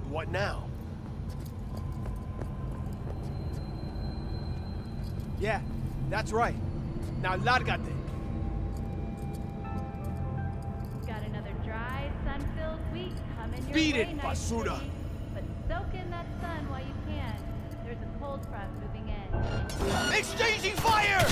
What now? Yeah, that's right. Now lárgate. Got another dry, sun-filled week coming your Beat way, it, Night basura. City. But soak in that sun while you can. There's a cold front moving in. Exchanging fire!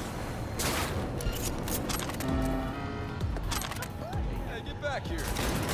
Hey, get back here.